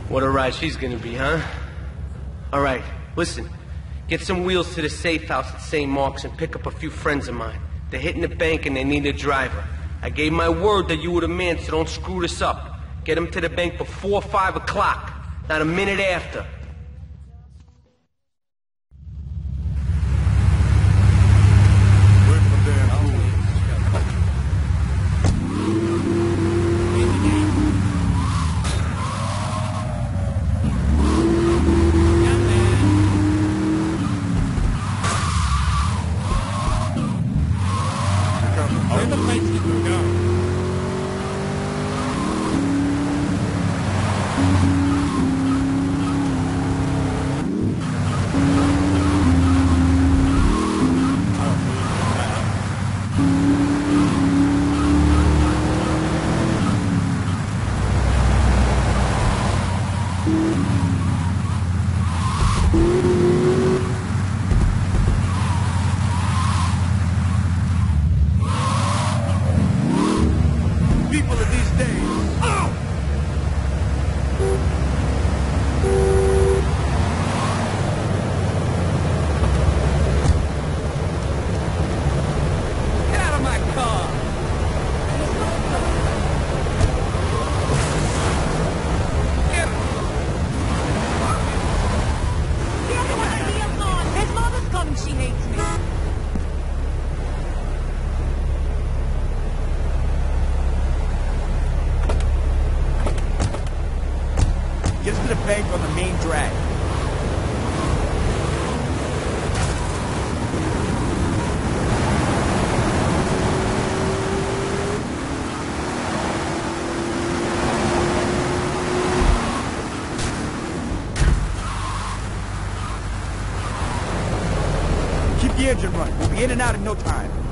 What a ride she's gonna be, huh? All right, listen. Get some wheels to the safe house at St. Mark's and pick up a few friends of mine. They're hitting the bank and they need a driver. I gave my word that you were the man, so don't screw this up. Get them to the bank before 5 o'clock, not a minute after. On the main drag. Keep the engine running. We'll be in and out in no time.